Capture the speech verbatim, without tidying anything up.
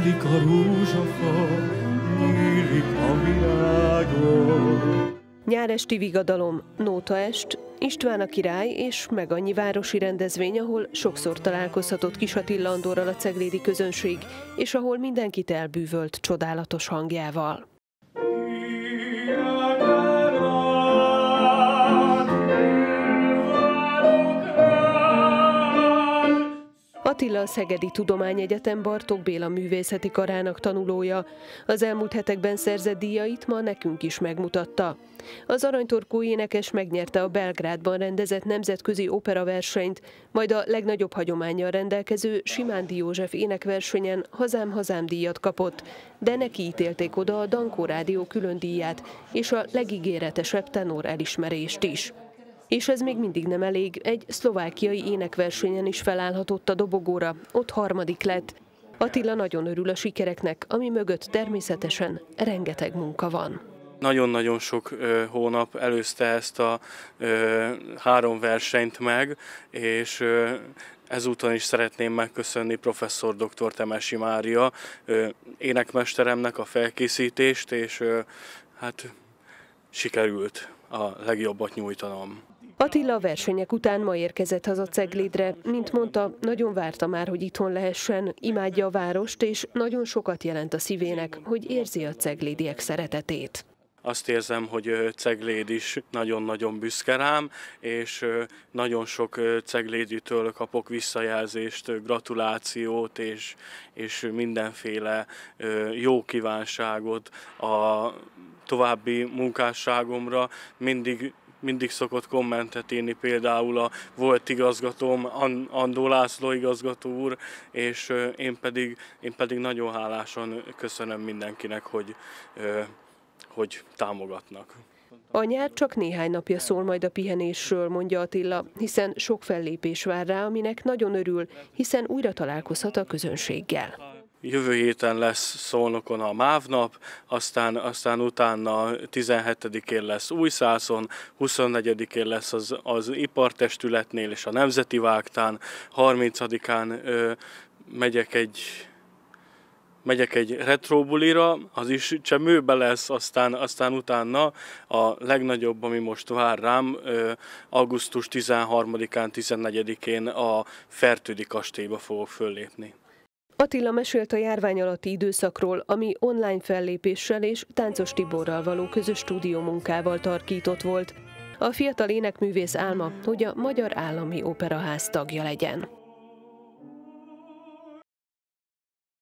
Nyílik a rózsafa, nyílik a virágon. Nyáresti vigadalom, nótaest, István a király és meg annyi városi rendezvény, ahol sokszor találkozhatott Kis Attila Andorral a ceglédi közönség, és ahol mindenkit elbűvölt csodálatos hangjával. Attila a Szegedi Tudományegyetem Bartók Béla művészeti karának tanulója. Az elmúlt hetekben szerzett díjait ma nekünk is megmutatta. Az aranytorkó énekes megnyerte a Belgrádban rendezett nemzetközi operaversenyt, majd a legnagyobb hagyománnyal rendelkező Simándi József énekversenyen Hazám, hazám díjat kapott, de neki ítélték oda a Dankó Rádió külön díját és a legígéretesebb tenor elismerést is. És ez még mindig nem elég, egy szlovákiai énekversenyen is felállhatott a dobogóra, ott harmadik lett. Attila nagyon örül a sikereknek, ami mögött természetesen rengeteg munka van. Nagyon-nagyon sok ö, hónap előzte ezt a ö, három versenyt meg, és ö, ezúton is szeretném megköszönni professzor dr. Temesi Mária ö, énekmesteremnek a felkészítést, és ö, hát sikerült a legjobbat nyújtanom. Attila a versenyek után ma érkezett haza Ceglédre. Mint mondta, nagyon várta már, hogy itthon lehessen, imádja a várost, és nagyon sokat jelent a szívének, hogy érzi a ceglédiek szeretetét. Azt érzem, hogy Cegléd is nagyon-nagyon büszke rám, és nagyon sok cegléditől kapok visszajelzést, gratulációt és, és mindenféle jó kívánságot a további munkásságomra. Mindig Mindig szokott kommentet írni például a volt igazgatóm, Andó László igazgató úr, és én pedig, én pedig nagyon hálásan köszönöm mindenkinek, hogy, hogy támogatnak. A nyár csak néhány napja szól majd a pihenésről, mondja Attila, hiszen sok fellépés vár rá, aminek nagyon örül, hiszen újra találkozhat a közönséggel. Jövő héten lesz Szolnokon a MÁV-nap, aztán, aztán utána tizenhetedikén lesz Újszászon, huszonnegyedikén lesz az, az Ipartestületnél és a Nemzeti Vágtán, harmincadikán ö, megyek egy, megyek egy retrobulira, az is Csemőbe lesz, aztán, aztán utána a legnagyobb, ami most vár rám, ö, augusztus tizenharmadikán, tizennegyedikén a Fertődi kastélyba fogok föllépni. Attila mesélt a járvány alatti időszakról, ami online fellépéssel és Táncos Tiborral való közös stúdiómunkával tarkított volt. A fiatal énekművész álma, hogy a Magyar Állami Operaház tagja legyen.